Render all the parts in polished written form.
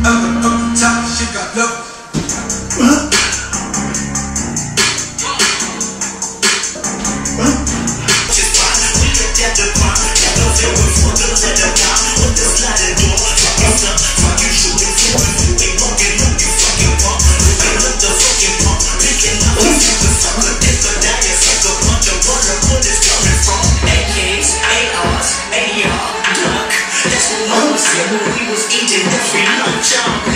top, she got love. We was eating every lunch,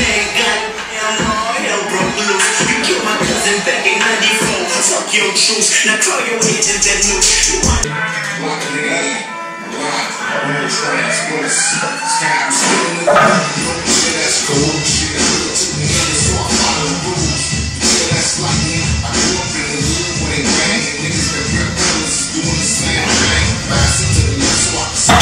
hell broke loose. You killed my cousin back in '94. Fuck your truce, now call your agent that knew you want. Lock it in, lock. Shit, that's cool. Shit, that's good to me, so I follow the rules. Yeah, that's like me. I grew up in the hood when they bang, and niggas that rap brothers doing the same thing. Pass it to the left, so I can see.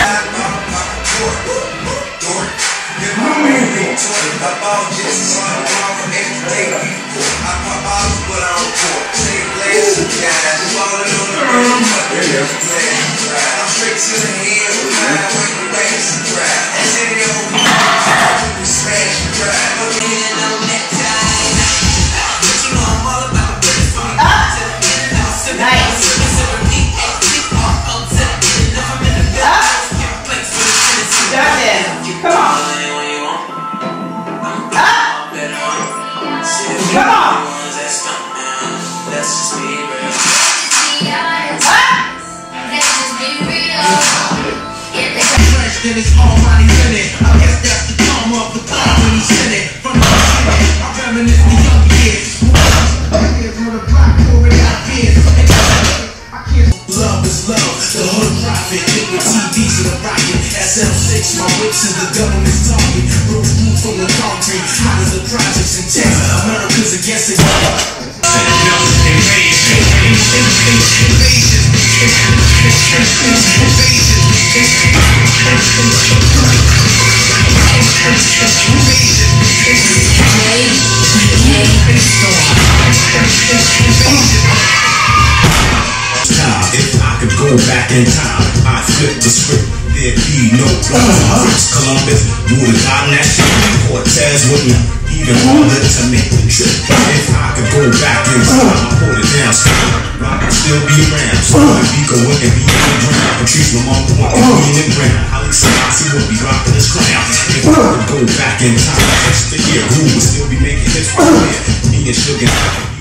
I ball just so I'm wrong from everyday people. I pop bottles, but I don't pour. Say glass of guys, falling on the road, but they're I'm straight to the head with my way to waste and drive. And then they don't be smash and drive. Looking in on that time. But you know I'm all about the birds for me. Nice. Come on. Come on! Let's just be real. Then it's all money in it. I guess that's the karma of the God when he sent it. From the beginning, I reminisce the young years. Years on the block, pouring out beers. Love is love, the hood profit. Hit with TVs and the rocket. SM6, my whips is the government's target. Roof from the concrete. Hot as the projects in Texas. America's against it. If I could go back in time, I'd flip the script. There'd be no problems. Columbus would have gotten that shit. Cortez wouldn't even bother to make the trip. If I could go back in time, I'd hold it down. I could still be around. So Biko wouldn't be in the ground. Patrice Lamont wouldn't be in the ground. Haile Selassie would be rocking his crown. If I could go back in time, the year Groove would still be making his career. Me and Sugar